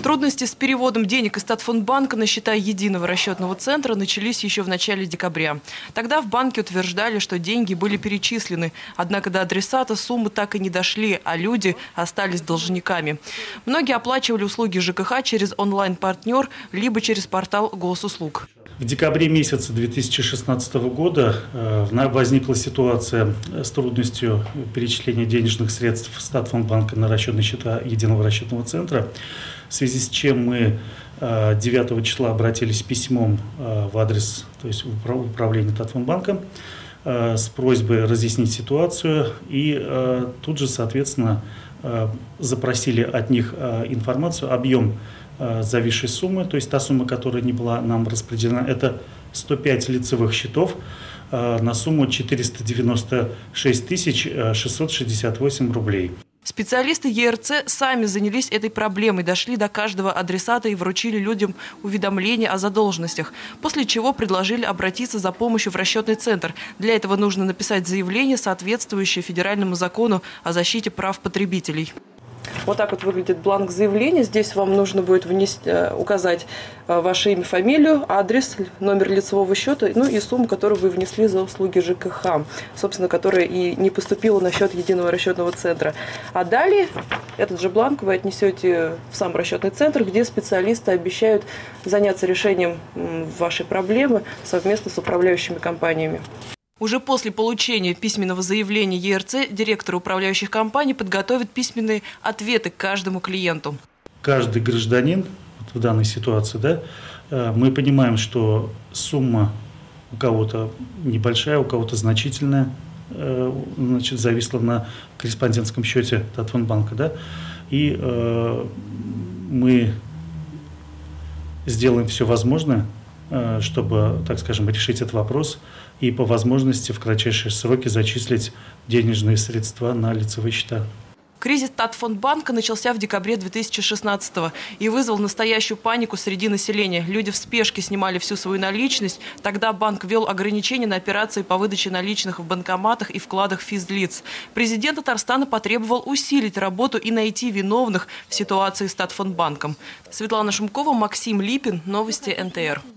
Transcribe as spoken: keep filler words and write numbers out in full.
Трудности с переводом денег из Татфонбанка на счета единого расчетного центра начались еще в начале декабря. Тогда в банке утверждали, что деньги были перечислены. Однако до адресата суммы так и не дошли, а люди остались должниками. Многие оплачивали услуги ЖКХ через онлайн-партнер, либо через портал госуслуг. В декабре месяце две тысячи шестнадцатого года возникла ситуация с трудностью перечисления денежных средств с Татфонбанка на расчетные счета единого расчетного центра, в связи с чем мы девятого числа обратились с письмом в адрес, то есть управления Татфонбанка, с просьбой разъяснить ситуацию, и тут же, соответственно, запросили от них информацию, объем зависшей суммы, то есть та сумма, которая не была нам распределена, это сто пять лицевых счетов на сумму четыреста девяносто шесть тысяч шестьсот шестьдесят восемь рублей. Специалисты ЕРЦ сами занялись этой проблемой, дошли до каждого адресата и вручили людям уведомления о задолженностях, после чего предложили обратиться за помощью в расчетный центр. Для этого нужно написать заявление, соответствующее федеральному закону о защите прав потребителей. Вот так вот выглядит бланк заявления. Здесь вам нужно будет внести, указать ваше имя, фамилию, адрес, номер лицевого счета, ну и сумму, которую вы внесли за услуги ЖКХ, собственно, которая и не поступила на счет единого расчетного центра. А далее этот же бланк вы отнесете в сам расчетный центр, где специалисты обещают заняться решением вашей проблемы совместно с управляющими компаниями. Уже после получения письменного заявления ЕРЦ директор управляющих компаний подготовит письменные ответы к каждому клиенту. Каждый гражданин вот в данной ситуации, да, мы понимаем, что сумма у кого-то небольшая, у кого-то значительная, значит, зависла на корреспондентском счете Татфонбанка, да, и э, мы сделаем все возможное, чтобы, так скажем, решить этот вопрос и по возможности в кратчайшие сроки зачислить денежные средства на лицевые счета. Кризис Татфонбанка начался в декабре две тысячи шестнадцатого и вызвал настоящую панику среди населения. Люди в спешке снимали всю свою наличность. Тогда банк ввел ограничения на операции по выдаче наличных в банкоматах и вкладах физлиц. Президент Татарстана потребовал усилить работу и найти виновных в ситуации с Татфонбанком. Светлана Шумкова, Максим Липин. Новости эн тэ эр.